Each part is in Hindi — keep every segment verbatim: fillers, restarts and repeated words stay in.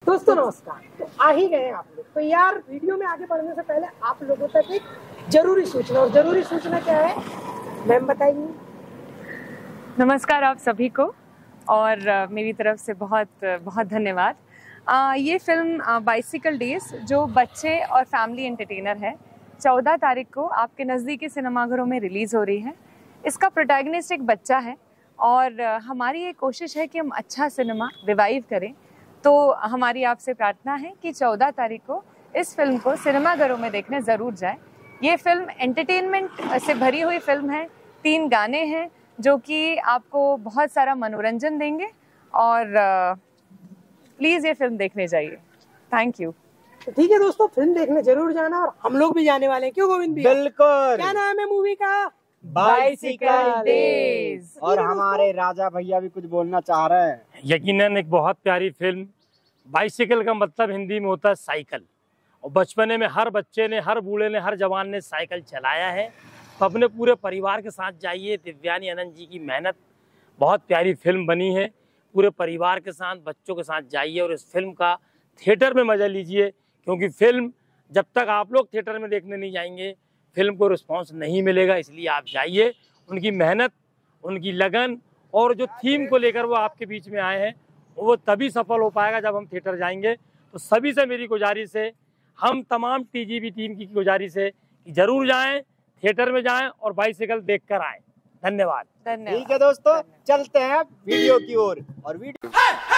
दोस्तों नमस्कार। तो आ ही गए आप लोग। तो यार वीडियो में आगे बढ़ने से पहले आप लोगों तक एक जरूरी सूचना, और जरूरी सूचना क्या है मैम बताइए। नमस्कार आप सभी को, और uh, मेरी तरफ से बहुत बहुत धन्यवाद। uh, ये फिल्म बाइसिकल डेज जो बच्चे और फैमिली एंटरटेनर है, चौदह तारीख को आपके नज़दीकी सिनेमाघरों में रिलीज़ हो रही है। इसका प्रोटैगनिस्ट एक बच्चा है और uh, हमारी ये कोशिश है कि हम अच्छा सिनेमा रिवाइव करें। तो हमारी आपसे प्रार्थना है कि चौदह तारीख को इस फिल्म को सिनेमाघरों में देखने ज़रूर जाएं। ये फिल्म एंटरटेनमेंट से भरी हुई फिल्म है। तीन गाने हैं जो कि आपको बहुत सारा मनोरंजन देंगे, और प्लीज़ ये फिल्म देखने जाइए। Thank you. तो ठीक है दोस्तों, फिल्म देखने जरूर जाना, और हम लोग भी जाने वाले हैं। क्यों गोविंद भैया? बिल्कुल। क्या नाम है मूवी का? Bicycle days. और हमारे राजा भैया भी कुछ बोलना चाह रहे हैं। यकीनन एक बहुत प्यारी फिल्म। बाइसिकल का मतलब हिंदी में होता है साइकिल, और बचपने में हर बच्चे ने, हर बूढ़े ने, हर जवान ने साइकिल चलाया है। तो अपने पूरे परिवार के साथ जाइए। दिव्यानी आनंद जी की मेहनत, बहुत प्यारी फिल्म बनी है। पूरे परिवार के साथ, बच्चों के साथ जाइए और इस फिल्म का थिएटर में मज़ा लीजिए, क्योंकि फिल्म जब तक आप लोग थिएटर में देखने नहीं जाएंगे फिल्म को रिस्पांस नहीं मिलेगा। इसलिए आप जाइए। उनकी मेहनत, उनकी लगन और जो थीम को लेकर वो आपके बीच में आए हैं, वो तभी सफल हो पाएगा जब हम थिएटर जाएंगे। तो सभी से मेरी गुजारिश है, हम तमाम टीजीवी टीम की गुजारिश है कि जरूर जाएं, थिएटर में जाएं और बाइसिकल देख कर आएँ। धन्यवाद। धन्यवाद। ठीक है दोस्तों, चलते हैं वीडियो की ओर। और वीडियो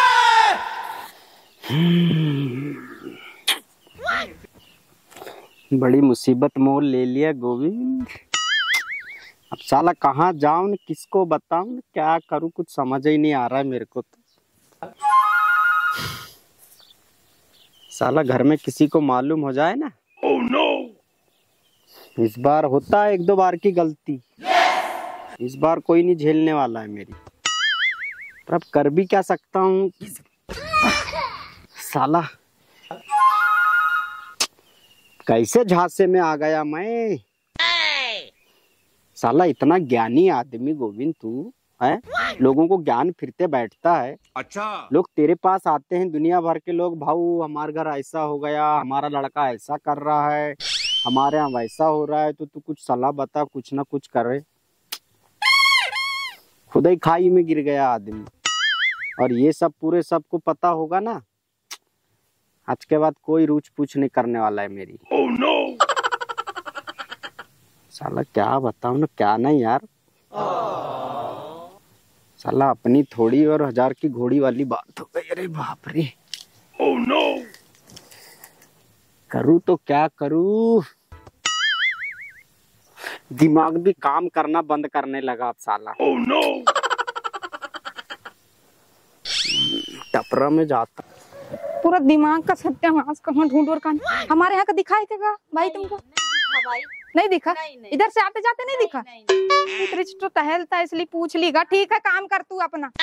बड़ी मुसीबत मोल ले लिया गोविंद। अब साला कहाँ जाऊं, किसको बताऊं, क्या करूं, कुछ समझ ही नहीं आ रहा है मेरे को। तो साला घर में किसी को मालूम हो जाए ना। oh, no! इस बार होता है एक दो बार की गलती, इस बार कोई नहीं झेलने वाला है मेरी। पर अब कर भी क्या सकता हूँ। साला कैसे झांसे में आ गया मैं। साला इतना ज्ञानी आदमी गोविंद तू है, लोगों को ज्ञान फिरते बैठता है। अच्छा, लोग तेरे पास आते हैं, दुनिया भर के लोग, भाऊ हमारे घर ऐसा हो गया, हमारा लड़का ऐसा कर रहा है, हमारे यहाँ वैसा हो रहा है, तो तू कुछ सलाह बता, कुछ ना कुछ करे। खुद ही खाई में गिर गया आदमी। और ये सब पूरे सबको पता होगा ना, आज के बाद कोई रूछ पूछ नहीं करने वाला है मेरी। oh, no! साला क्या बताऊं ना, क्या नहीं यार। साला अपनी थोड़ी और हजार की घोड़ी वाली बात हो गई। अरे बाप रे। oh, no! करूँ तो क्या करूँ, दिमाग भी काम करना बंद करने लगा अब साला। oh, no! टपरा में जाता पूरा दिमाग का सत्यानाश कहाँ ढूंढ और कहाँ। हमारे यहाँ का दिखाई क्या भाई तुमको? नहीं, नहीं दिखा। नहीं, नहीं। इधर से आते जाते नहीं दिखा। नहीं, नहीं, नहीं। तो टहलता इसलिए पूछ लीगा। ठीक है, काम कर तू अपना।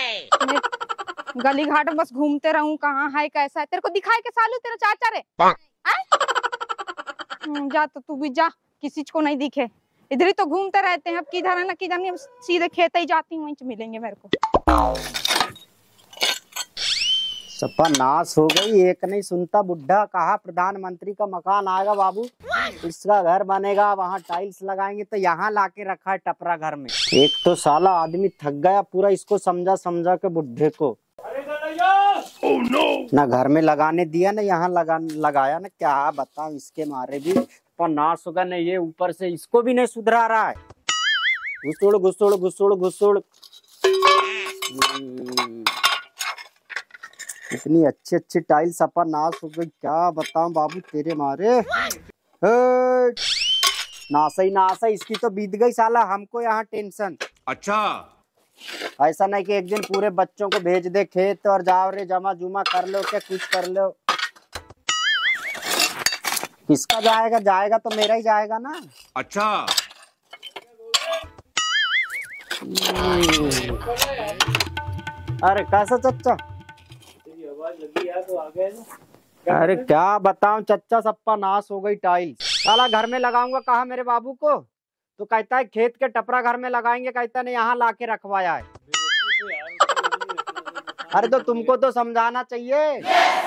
गली घाट बस घूमते रहूं, कहाँ है कैसा है, तेरे को दिखाई के सालू तेरा चाचा रे। जा तो तू भी जा, किसी को नहीं दिखे। इधर ही तो घूमते रहते हैं। अब किधर है ना किधर नहीं, सीधे खेत ही जाती हूँ, वहीं मिलेंगे मेरे को। सपा नाश हो गई, एक नहीं सुनता बुढ़ा। कहा प्रधानमंत्री का मकान आएगा बाबू, इसका घर बनेगा, वहाँ टाइल्स लगाएंगे, तो यहाँ लाके रखा है टपरा घर में। एक तो साला आदमी थक गया पूरा, इसको समझा समझा के बुढ़े को। oh, no! ना घर में लगाने दिया, ना यहाँ लगा लगाया, ना क्या बताऊं। इसके मारे भी पर नाश होगा ना। ये ऊपर से इसको भी नहीं सुधरा रहा है। घुसुड़ घुसुड़ घुसुड़ घुसुड़। इतनी अच्छी अच्छी टाइल सपा नाश हो गई, क्या बताऊं बाबू तेरे मारे। नाश ही नाश है, इसकी तो बीत गई साला, हमको यहाँ टेंशन। अच्छा, ऐसा नहीं कि एक दिन पूरे बच्चों को भेज दे खेत और जाओ रे जमा जुमा कर लो, क्या कुछ कर लो। किसका जाएगा? जाएगा तो मेरा ही जाएगा ना। अच्छा, अरे कैसा चच्चा? अरे क्या बताऊं चच्चा, सप्पा नाश हो गई टाइल्स। साला घर में लगाऊंगा कहा मेरे बाबू को, तो कहता है खेत के टपरा घर में लगाएंगे, कहता नहीं यहाँ लाके रखवाया है। अरे तो तुमको तो समझाना चाहिए।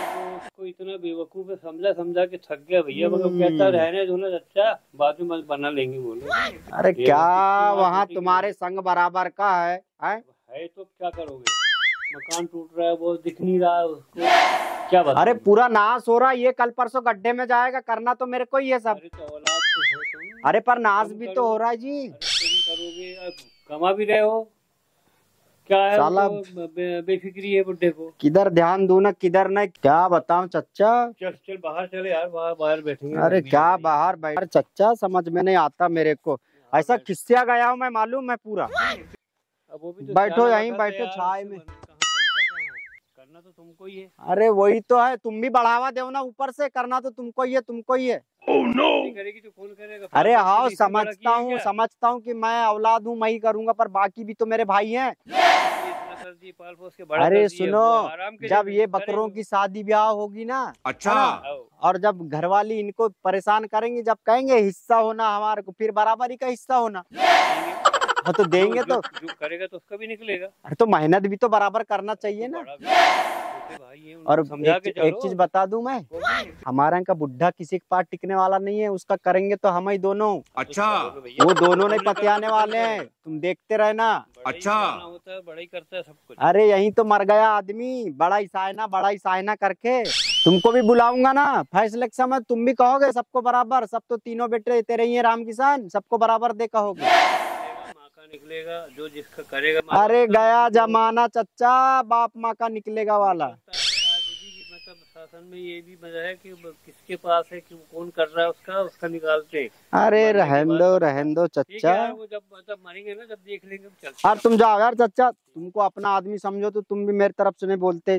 आपको इतना बेवकूफ है, समझा समझा के थक गया भैया। मतलब कहता रहने दो ना अच्छा, बाद में बना लेंगे बोले। अरे क्या वहाँ तुम्हारे संग बराबर का है, है? है तो क्या करोगे, मकान टूट रहा है, वो दिख नहीं रहा है उसको, क्या बता। अरे पूरा नाश हो रहा है, ये कल परसों गड्ढे में जाएगा, करना तो मेरे को ही है सब। अरे तो औलाद तो हो तुम। अरे पर नाश भी तो हो रहा है जी। तुम करोगे, अब कमा भी रहे हो, क्या है साला बे, बे, बेफिक्री है बुड्ढे को। किधर ध्यान दूं ना किधर नहीं, क्या बताऊं चच्चा। चल चल बाहर चले यार, बाहर बाहर बैठेंगे। अरे क्या बाहर बैठ, अरे चच्चा समझ में नहीं आता मेरे को, ऐसा खिस्सिया गया हूँ मैं, मालूम है पूरा। अब वो भी तो बैठो जाना यहीं पड़ता है बैठो यार, छाए उससे में। बन- कहाँ बनता कहाँ है? करना तो तुमको ही है। अरे वही तो है, तुम भी बढ़ावा दो ना ऊपर से, करना तो तुमको ही है, तुमको ही है। नहीं करेगी तो कौन करेगा? अरे फालतू हाँ की इतना बड़ा समझता किया हूँ क्या? समझता हूँ कि मैं औलाद हूँ, मैं ही करूंगा, पर बाकी भी तो मेरे भाई हैं। इतना कर दिए, पाल पोस के बड़ा अरे कर दिए, सुनो, वो आराम के जब लिए ये करे बकरों तो। की शादी ब्याह होगी ना, अच्छा आओ। और जब घरवाली इनको परेशान करेंगे, जब कहेंगे हिस्सा होना हमारे को, फिर बराबरी का हिस्सा होना, हाँ तो देंगे जो, तो। जो, जो करेगा तो उसका भी निकलेगा। अरे तो मेहनत भी तो बराबर करना चाहिए ना। बड़ा भी छोटे भाई हैं, उनको और समझा एक, के एक चलो। चीज बता दूं मैं, हमारे यहाँ का बुढ़ा किसी के पास टिकने वाला नहीं है, उसका करेंगे तो हम ही दोनों। अच्छा वो दोनों नहीं पतियाने वाले हैं, तुम देखते रहना। अच्छा। होता है, बड़ा ही करता है सब कुछ। अरे यही तो मर गया आदमी, बड़ा ही सायना बड़ा ही सायना करके। तुमको भी बुलाऊंगा ना फैसले के समय, तुम भी कहोगे सबको बराबर, सब तो तीनों बेटे तेरे ही हैं राम किसान, सबको बराबर दे कहोगे। माँ का निकलेगा जो जिसका करेगा। माँ अरे उसका- गया जमाना चच्चा, बाप माँ का निकलेगा वाला। आज भी मतलब शासन में ये भी मजा है कि किसके पास है कि कौन कर रहा है, उसका उसका निकालते हैं। अरे मरने के रहन बाद दो तो- रहन दो ठीक है चच्चा। यार, वो जब जब मरेंगे ना, जब देख लेंगे चलते यार तुम जाओ यार चच्चा, तुमको अपना आदमी समझो तो तुम भी मेरी तरफ से नहीं बोलते।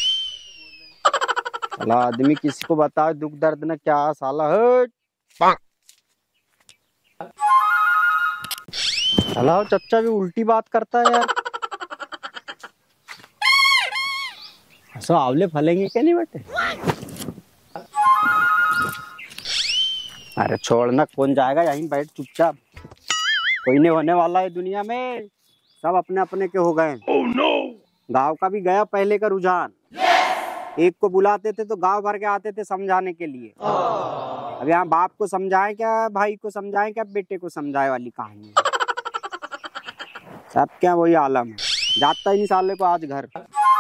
साला आदमी किसी को बताओ दुख दर्द ना क्या, साला हट। साला चच्चा भी उल्टी बात करता है यार। ऐसा आंवले फलेंगे क्या नहीं बेटे? अरे छोड़ना, कौन जाएगा, यहीं बैठ चुपचाप, कोई नहीं होने वाला है दुनिया में, सब अपने अपने के हो गए। गांव का भी गया पहले का रुझान, एक को बुलाते थे तो गांव भर के आते थे समझाने के लिए। अब यहाँ बाप को समझाएं क्या, भाई को समझाएं क्या, बेटे को समझाए वाली कहानी है। सब क्या वही आलम है, जाता ही नहीं साले को आज घर।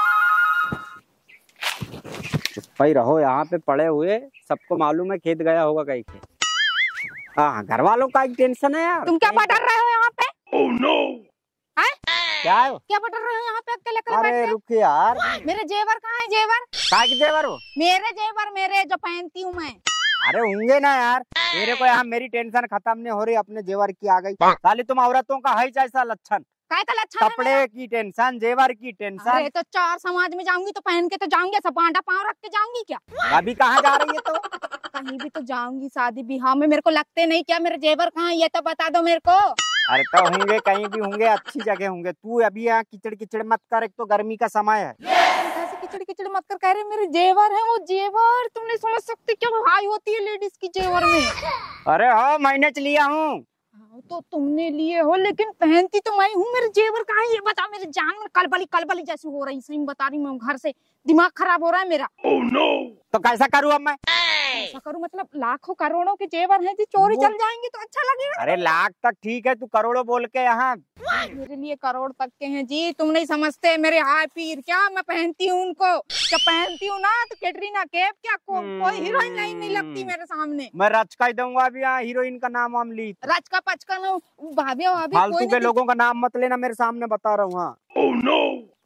चुप ही रहो यहाँ पे पड़े हुए, सबको मालूम है खेत गया होगा कहीं के। हाँ घर वालों का एक टेंशन है यार। तुम क्या पढ़ रहे हो यहाँ पे? ओह नो हैं? क्या है? क्या पढ़ रहे हो यहाँ पे अकेले अकेले बैठ अरे के? रुक यार, मेरे जेवर कहाँ है जेवर? काय के जेवर हो? मेरे जेवर, मेरे जो पहनती हूँ मैं। अरे होंगे ना यार, मेरे को यहाँ मेरी टेंशन खत्म नहीं हो रही, अपने जेवर की आ गई। साले तुम औरतों का है जैसा लक्षण, काय का लक्षण है मेरा? कपड़े की टेंशन, जेवर की टेंशन। अरे तो चार समाज में जाऊंगी तो पहन के तो जाऊंगी, सब बांधा पाँव रख के जाऊंगी क्या? अभी कहाँ जा रही है तो? कहीं भी तो जाऊंगी, शादी बिहार में मेरे को लगते नहीं क्या? मेरे जेवर कहाँ है ये तो बता दो मेरे को। अरे तो होंगे, कहीं भी होंगे, अच्छी जगह होंगे। तू अभी यहाँ किचड़ किचड़ मत कर, एक तो गर्मी का समय है। ऐसे किचड़ किचड़ मत कर, कह रहे मेरे जेवर है वो जेवर, तुम नहीं समझ सकते क्या भाई होती है लेडीज की जेवर में। अरे हाँ मैंने च लिया हूँ। हाँ, तो तुमने लिए हो लेकिन पहनती तो मैं हूँ। मेरे जेवर कहाँ है ये बता, मेरे जान में कलबली कलबली जैसी हो रही, सही बता रही मैं, घर से दिमाग खराब हो रहा है मेरा। ओह नो तो कैसा करूँ अब मैं? ऐसा करूँ मतलब लाखों करोड़ों के जेवर हैं जी, चोरी वो- चल जाएंगे तो अच्छा लगेगा। अरे लाख तक ठीक है, तू करोड़ों बोल के यहाँ। मेरे लिए करोड़ तक के हैं जी, तुम नहीं समझते मेरे हाय पीर क्या, मैं पहनती हूँ उनको। जब पहनती हूँ ना तो कैटरीना कैफ क्या को, कोई हीरोइन नहीं, नहीं लगती मेरे सामने। मैं रच का ही दूंगा अभी, यहाँ हीरोइन का नाम वाम ली। रचका पचका ना भाभी भाभी फालतू कोई के नहीं। लोगों का नाम मत लेना मेरे सामने, बता रहा हूँ। हाँ ओह नो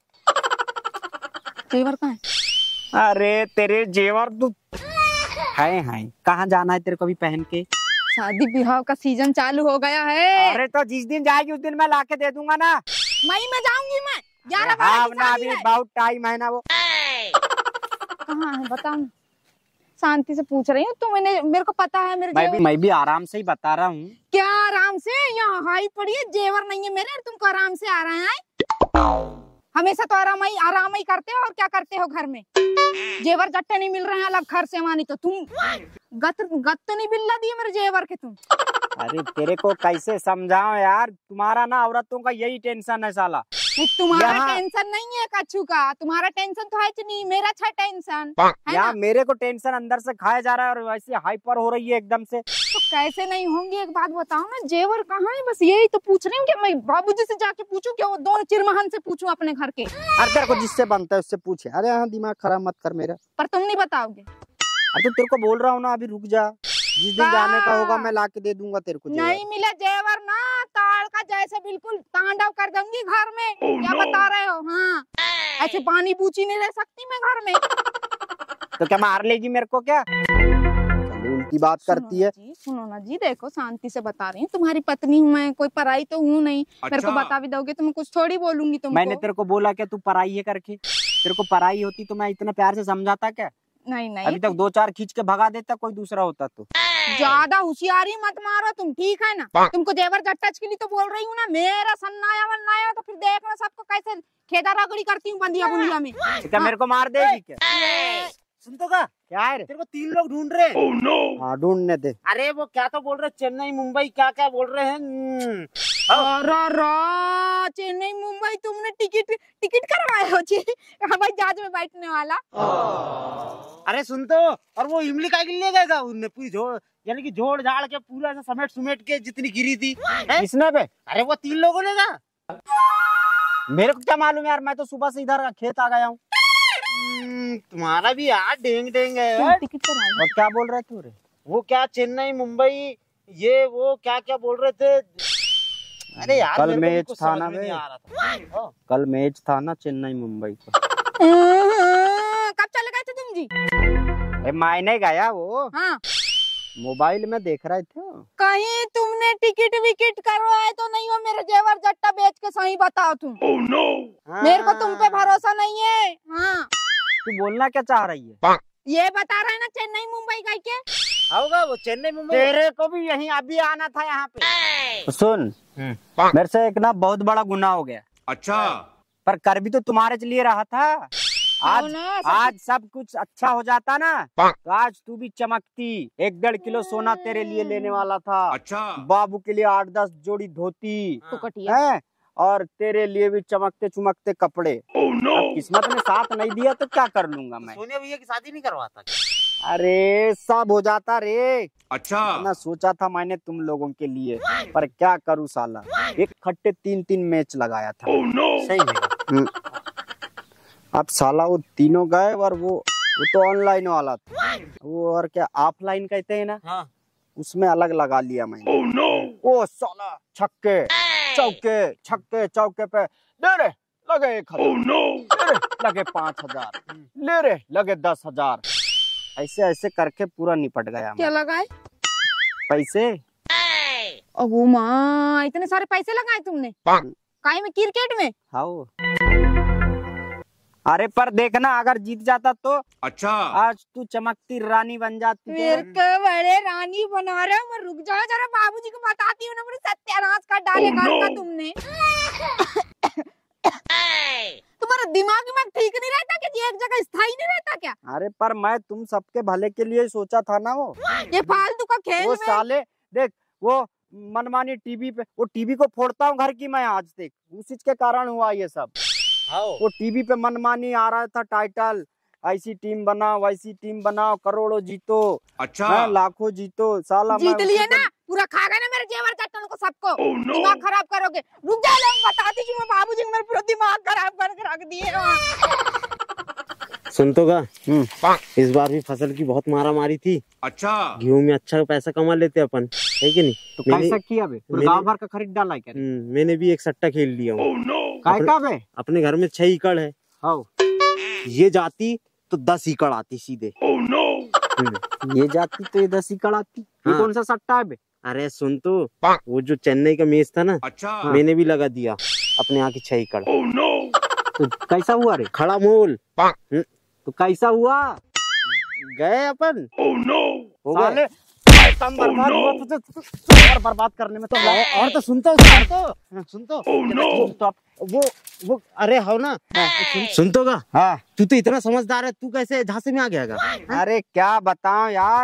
जेवर कहाँ है? अरे तेरे जेवर तू है है कहाँ जाना है तेरे को भी पहन के? शादी ब्याह का सीजन चालू हो गया है। अरे तो जिस दिन जाएगी उस दिन मैं लाके दे दूंगा ना। मई में जाऊंगी मैं, ग्यारह हाँ बारह की ना शादी अभी है। बहुत टाइम है ना वो। कहाँ है बताओ ना, शांति से पूछ रही हूँ। तो मैंने मेरे को पता है मेरे मैं भी जेवर। मैं भी आराम से ही बता रहा हूँ। क्या आराम से? यहाँ हाई पड़ी है, जेवर नहीं है मेरे, तुमको आराम से आ रहे हैं। हमेशा तो आराम ही आराम ही करते हो, और क्या करते हो घर में? जेवर जट्टे नहीं मिल रहे हैं अलग घर से मानी, तो तुम गत गत तो नहीं बिल्ला दिए मेरे जेवर के तुम। अरे तेरे को कैसे समझाऊं यार, तुम्हारा ना औरतों का यही टेंशन है साला। तुम्हारा यहाँ- टेंशन नहीं है कच्छू का, तुम्हारा टेंशन तो है नहीं, मेरा अच्छा टेंशन यहाँ मेरे को टेंशन अंदर से खाया जा रहा है और वैसे हाइपर हो रही है एकदम से। तो कैसे नहीं होंगे, एक बात बताओ ना, जेवर कहाँ है? बस यही तो पूछ रही हूँ कि मैं बाबूजी से जाके पूछूं क्या, वो दोनों चिरमहन से पूछूं अपने घर के? अरे तेरे को जिससे बनता है उससे पूछे। अरे यहाँ दिमाग खराब मत कर मेरा। पर तुम नहीं बताओगे। अरे तो तेरे को बोल रहा हूँ ना, अभी रुक जा, जिस दिन जाने का होगा मैं ला के दे दूंगा तेरे को। नहीं मिला जेवर ना, ताड़ का जैसे बिल्कुल तांडव कर दूंगी घर में। oh, क्या no. बता रहे हो? हाँ, ऐसे पानी पूछी नहीं रह सकती मैं घर में। तो क्या मार लेगी मेरे को क्या? उल्टी बात करती है। जी सुनो ना जी, देखो शांति से बता रही हूँ, तुम्हारी पत्नी हूँ मैं, कोई पराई तो हूँ नहीं। अच्छा। मेरे को बता भी दोगे तो मैं कुछ थोड़ी बोलूंगी तुमको। मैंने तेरे को बोला क्या तू पराई है करके? तेरे को पराई होती तो मैं इतना प्यार से समझाता क्या? नहीं नहीं, अभी तक दो चार खींच के भगा देता कोई दूसरा होता तो। ज्यादा होशियारी मत मारो तुम, ठीक है ना? तुमको जेवर टच के लिए तो बोल रही हूँ ना, मेरा सन्नाया वन्नाया तो फिर देखना सबको कैसे खेदा रगड़ी करती हूँ बंदिया बुंदिया में। क्या मेरे को मार देगी क्या? सुन तो का क्या है रे? तेरे को तीन लोग ढूंढ रहे हैं। oh, no. हाँ ढूंढने दे। अरे वो क्या तो बोल रहे, चेन्नई मुंबई क्या क्या बोल रहे हैं। अरे चेन्नई मुंबई तुमने टिकट टिकट करवाए हो जी? हवाई जहाज में बैठने वाला। अरे सुन तो, और वो इमली का ले गएगा उनने पूरी झोड़, यानी कि झोड़ झाड़ के पूरा ऐसा समेट सुमेट के जितनी गिरी थी इसने पे। अरे वो तीन लोगों ने का, मेरे को क्या मालूम यार, मैं तो सुबह से इधर खेत आ गया हूँ। तुम्हारा भी यार डेंग डेंग है। टिकट कराए। और क्या बोल रहे थे? वो क्या चेन्नई मुंबई ये वो क्या क्या बोल रहे थे? अरे यार कल मैच था ना बे, कल मैच था ना चेन्नई मुंबई का। कब चले गए थे तुम जी? ए, मैंने गया वो। हाँ। मोबाइल में देख रहे थे। कहीं तुमने टिकट विकेट करवाए तो नहीं हो? मेरे जेवर जट्टा बेच के सही बताओ तुम। oh, no. हाँ। मेरे को तुम पे भरोसा नहीं है। हाँ। तू बोलना क्या चाह रही है? ये बता रहा है ना चेन्नई मुंबई गई के? होगा वो चेन्नई मुंबई। तेरे को भी यहीं अभी आना था यहाँ पे। सुन, मेरे से एक ना बहुत बड़ा गुनाह हो गया। अच्छा। पर कर भी तो तुम्हारे लिए रहा था। आज आज सब कुछ अच्छा हो जाता ना तो आज तू भी चमकती। एक डेढ़ किलो सोना तेरे लिए लेने वाला था। अच्छा। बाबू के लिए आठ दस जोड़ी धोती है और तेरे लिए भी चमकते चमकते कपड़े। oh, no. अब किस्मत ने साथ नहीं दिया तो क्या कर लूंगा मैं? सोनिया भैया की शादी नहीं करवाता? अरे सब हो जाता रे। अच्छा। इतना सोचा था मैंने तुम लोगों के लिए, पर क्या करूँ साला, एक खट्टे तीन तीन मैच लगाया था। oh, no. सही है। अब साला वो तीनों गए और वो वो तो ऑनलाइन वाला था, वो और क्या ऑफलाइन कहते हैं ना। हाँ। उसमें अलग लगा लिया मैंने। oh, no. वो साला छक्के चौके छक्के चौके पे ले रे लगे एक हजार। oh, no. ले रे लगे पाँच हजार, ले रे लगे दस हजार, ऐसे ऐसे करके पूरा निपट गया। क्या लगाए? पैसे। ओ माँ, इतने सारे पैसे लगाए तुमने? काहे में? क्रिकेट में? हाँ। अरे पर देखना अगर जीत जाता तो अच्छा आज तू चमकती रानी बन जाती। फिर के बड़े रानी बना रहे हो। रुक जाओ जरा, बाबूजी को बताती हूँ ना, मेरे सत्यानाश कर डाले घर का तुमने। तुम्हारा दिमाग दिमाग ठीक नहीं रहता कि एक जगह स्थायी नहीं रहता क्या? अरे पर मैं तुम सबके भले के लिए सोचा था ना। वो ये फालतू का खेल वो साले देख, वो मनमानी टीवी पे, वो टीवी को फोड़ता हूँ घर की मैं आज देख, उसी के कारण हुआ ये सब। वो टीवी पे मनमानी आ रहा था टाइटल, ऐसी टीम बनाओ वैसी टीम बनाओ, करोड़ों जीतो। अच्छा। लाखों जीतो। साला जीत लिए ना, पूरा खा गए ना मेरे जेवर चट्टन को सबको। oh, no. दिमाग खराब करोगे। रुक जा, मैं बताती हूँ। बाबूजी मेरे पूरा दिमाग खराब करके रख दिए। सुन तो का, इस बार भी फसल की बहुत मारा मारी थी। अच्छा। गेहूं में अच्छा पैसा कमा लेते अपन, है कि नहीं? तो कैसा किया बे? गांव भर का खरीद डाला है क्या? मैंने भी एक सट्टा खेल लिया हूँ। oh, no. अपने, अपने घर में छह एकड़ है। हाँ। ये जाती तो दस एकड़ आती सीधे। oh, no. ये जाती तो ये दस एकड़ आती। हाँ। ये कौन सा सट्टा है बे? अरे सुन तो, वो जो चेन्नई का मैच था ना, अच्छा। मैंने भी लगा दिया अपने यहाँ की छह एकड़। oh, no. तो कैसा हुआ रे? खड़ा मोल। तो कैसा हुआ? गए अपन। oh, no. हो गए। तुम बर्बाद हुआ तुझे और बर्बाद करने में तो और तो सुनते सुन तो सुन तो oh, no. वो वो अरे हो ना सुन, सुन तो का। हाँ। तू तो इतना समझदार है, तू कैसे झांसे में आ गया? अरे क्या बताऊं यार,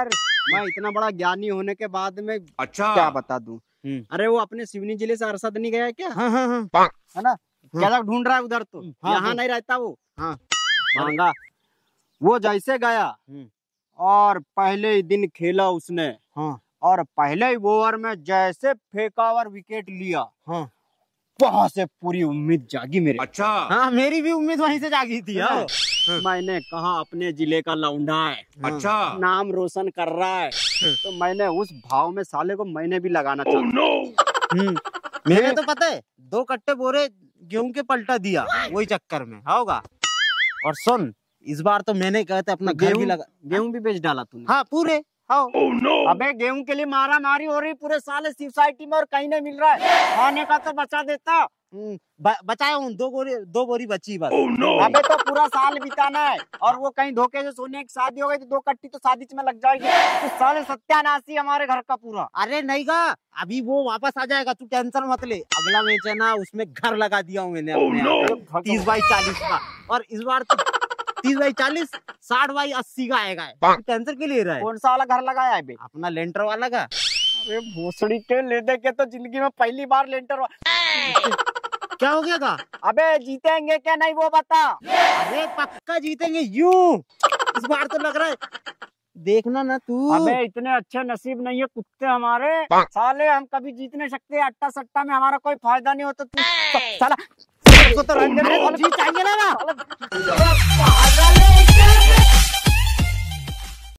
मैं इतना बड़ा ज्ञानी होने के बाद में अच्छा क्या बता दूं। अरे वो अपने सिवनी जिले से अरसद नहीं गया क्या? हाँ हाँ हाँ है ना, क्या ढूंढ रहा है उधर तो हाँ, यहाँ हाँ। नहीं रहता वो। हाँ। मांगा वो जैसे गया और पहले ही दिन खेला उसने। हाँ। और पहले ही ओवर में जैसे फेंका और विकेट लिया, हाँ। वहां से पूरी उम्मीद जागी मेरे। अच्छा हाँ मेरी भी उम्मीद वहीं से जागी थी। हाँ। मैंने कहा अपने जिले का लौंडा है, अच्छा नाम रोशन कर रहा है, तो मैंने उस भाव में साले को मैंने भी लगाना चाहा। हम्म, मैंने तो पता है दो कट्टे बोरे गेहूं के पलटा दिया वही चक्कर में होगा। और सुन इस बार तो मैंने कहते अपना घर भी गेहूं लगा। गेहूं भी बेच डाला तूने? हाँ पूरे। हाँ। अबे गेहूं के लिए मारा मारी हो रही पूरे साल सोसाइटी में और कहीं नहीं मिल रहा है, खाने का तो बचा देता। हम्म, ब- बचाया हूँ, दो बोरी दो बोरी बची बस। अबे तो पूरा साल बिताना है, और वो कहीं धोखे से सोने की शादी हो गई तो दो कट्टी तो शादी में लग जाएगी। तो साले सत्यानाशी हमारे घर का पूरा। अरे नहीं गा, अभी वो वापस आ जाएगा, तू टेंशन मत ले। अगला मैच है ना उसमें घर लगा दिया हूँ मैंने अपने यहाँ पे, तीस बाई चालीस का। और इस बार तो तीस बाई चालीस साठ बाई अस्सी का आएगा। तू टेंशन क्यों ले रहा है? कौन सा वाला घर लगाया है बे? अपना लेंटर वाला का। अरे भोसड़ी के ले दे के तो जिंदगी में पहली बार लेंटर वा... क्या हो गया का? अबे जीतेंगे क्या नहीं वो बता। अरे पक्का जीतेंगे यूं, इस बार तो लग रहा है, देखना ना तू। अबे इतने अच्छे नसीब नहीं है कुत्ते हमारे, साले हम कभी जीत नहीं सकते। अट्टा सट्टा में हमारा कोई फायदा नहीं होता। तू साला तो रंग जीत चाहिए ना।